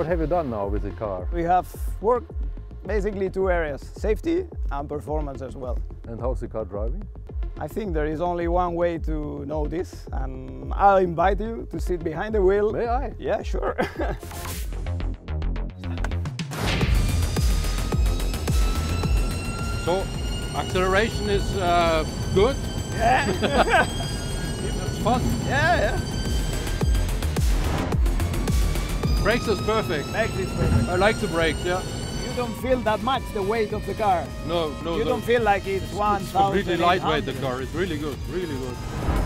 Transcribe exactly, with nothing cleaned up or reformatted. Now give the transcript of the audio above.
What have you done now with the car? We have worked basically two areas, safety and performance as well. And how's the car driving? I think there is only one way to know this, and I'll invite you to sit behind the wheel. May I? Yeah, sure. So, acceleration is uh, good. Yeah. It's fun. Yeah, yeah. Brakes is perfect. Brakes is perfect. I like the brakes, yeah. You don't feel that much the weight of the car. No, no, You no. don't feel like it's one It's thousand. completely lightweight, the car. It's really good, really good.